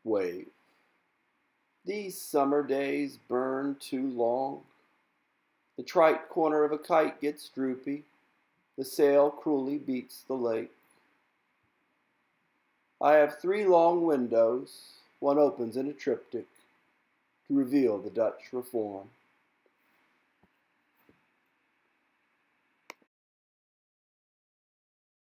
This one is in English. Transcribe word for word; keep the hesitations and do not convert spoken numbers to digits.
Wave. These summer days burn too long. The trite corner of a kite gets droopy. The sail cruelly beats the lake. I have three long windows. One opens in a triptych to reveal the Dutch Reform.